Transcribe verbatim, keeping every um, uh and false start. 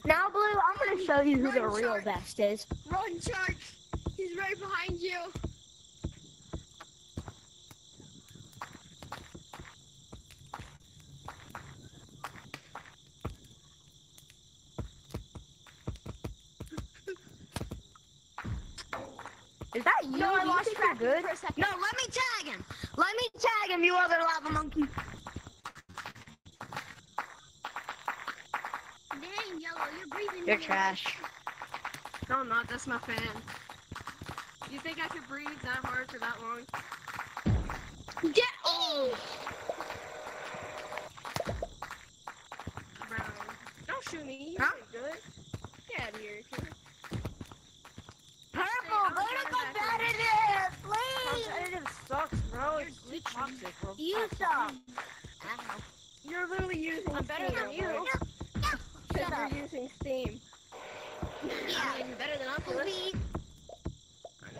Now, Blue, I'm gonna show you who Run, the real Shark. best is. Run, Shark! He's right behind you. Is that you? No, I Do you lost think track you're of you good? for a second. No, let me tag him. Let me tag him, you other lava monkey. Dang, Yellow, you're breathing. You're trash. No, I'm not. That's my fan. You think I could breathe that hard for that long? Get oh! Bro, don't shoot me. You're Huh? good. Get out of here, kid. Purple, I'm go to going back competitive, please. Competitive sucks, bro. It's, it's toxic, bro. You suck. You're literally using I'm better Steam, than you. bro. Shut Because up. you're using Steam. Yeah, you're better than Uncle. Please.